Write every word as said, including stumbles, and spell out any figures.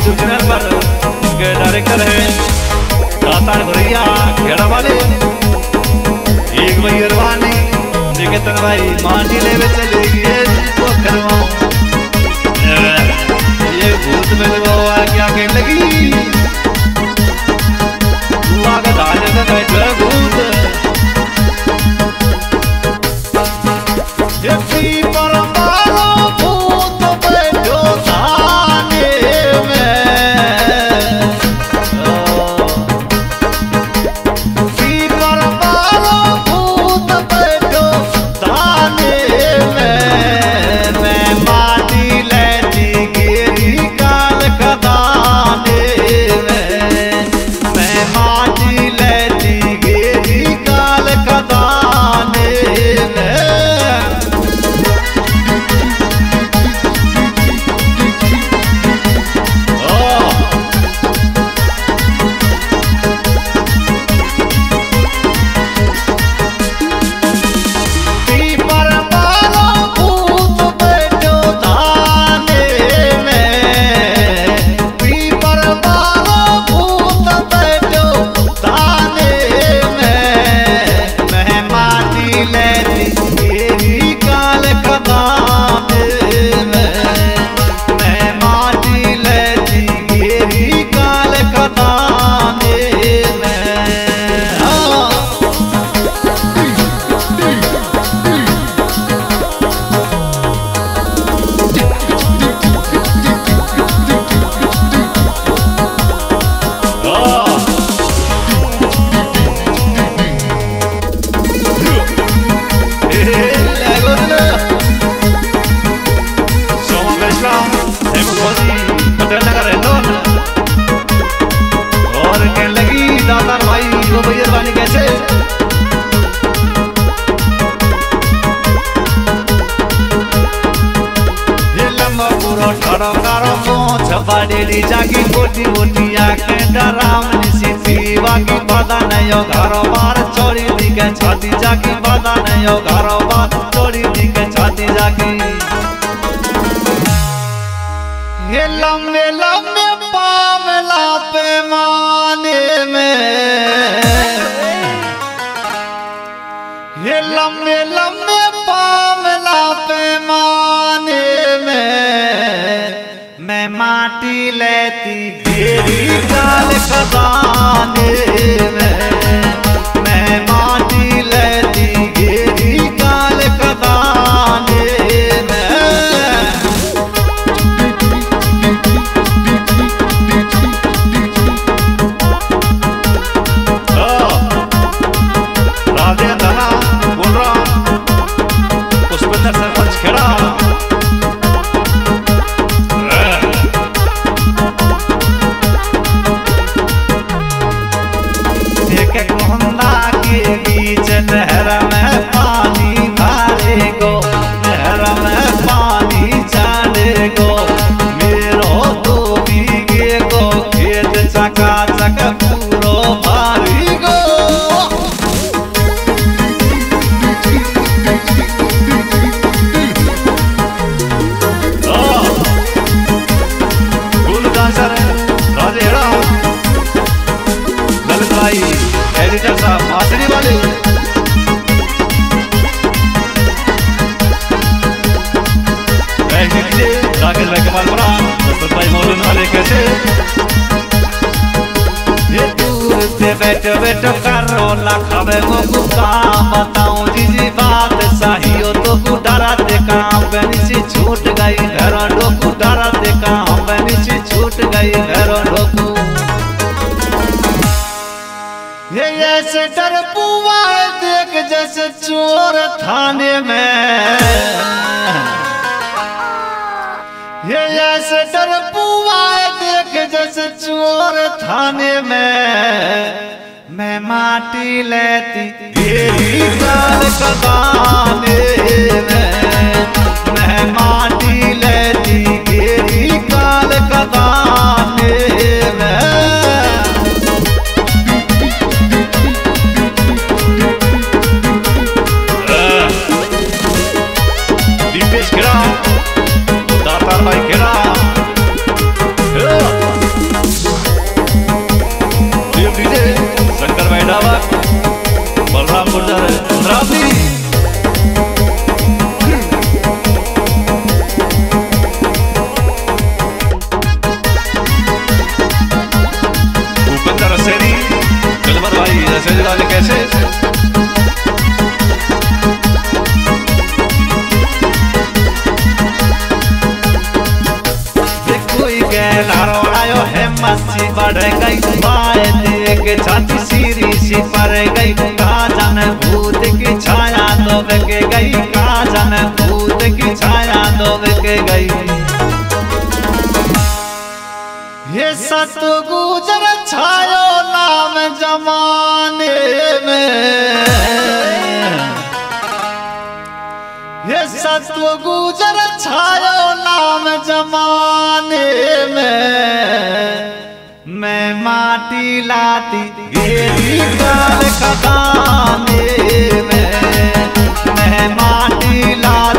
YouTube channel पर उनके director है दातार भैया घेरा वाले। एक भाई अरवानी निकेतन भाई मांडी ले चले गए तो करवाओ ये भूत में लगवा क्या कहने लगी आगे डाले का बैठा भूत ये पी पर मारो भूत बैठो थाने में पी पर मारो भूत बैठो थाने में मैं माटी लेती गिरी काल खदाने में मैं माटी लेती गिरी काल खदाने में बड़ी जागी मोटी मोटी आंखें डरावनी सी पीवा की पता नहीं हो घरों बार चोरी दिखे छाती जागी पता नहीं हो घरों बार चोरी दिखे छाती जागी ये लम्बे लम्बे पावला पैमाने में ये लम्बे लम्बे पावला पैमाने में मैं माटी लेती गिरी काल खदाने में मैं माटी लेती गिरी काल खदाने में राधे धना बोल रहा पुष्पेंद्र सरपंच खेड़ा नहर में पानी भरे गो नहर में पानी चले गो मेरो दो बीघे को खेत चका चक पूरो भारी गो गुलदासर राजेड़ा ललित भाई एडिटर साहब मासरी वाले राकेश भाई कमाल बरान दस्तत भाई मौलून वाले कैसे ये दूर से बैठो बैठो करो ना खबे को काम बताऊं जी बात सही हो तो कुटारा दे काम बनी सी छूट गई घरों डोकू डारा दे काम बनी सी छूट गई घरों डोकू ये ऐसे डर पुआ देख जैसे चोर थाने में ये ऐसे डर पुआ देख जैसे चोर थाने में मैं माटी लेती गिरी काल खदाने में मैं माटी लेती गिरी काल खदाने में दीपेश खेड़ा दातार भाई खेड़ा बताओ कैसे। कोई गहलारो आयो है मस्सी बढ़ गई बाए देख छाती सीरी सी पर गई का जाने भूत की छाया तो के गई का जाने भूत की छाया तो के गई। ये सत गुजर छायो नाम जमाने में, ये सत्व गुजर छायो नाम जमाने में, मैं माटी लाती घेरी काल खदाने में, मैं माटी लाती